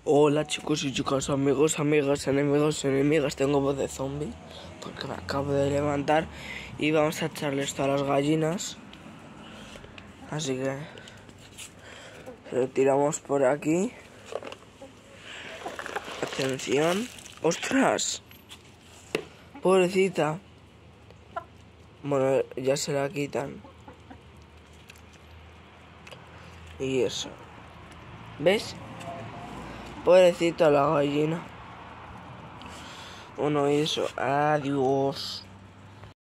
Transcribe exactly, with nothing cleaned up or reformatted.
Hola chicos y chicas, amigos, amigas, enemigos, enemigas. Tengo voz de zombie porque me acabo de levantar y vamos a echarle esto a las gallinas. Así que lo tiramos por aquí. Atención. ¡Ostras! Pobrecita. Bueno, ya se la quitan. Y eso. ¿Ves? Pobrecito la gallina. Bueno, y eso. Adiós.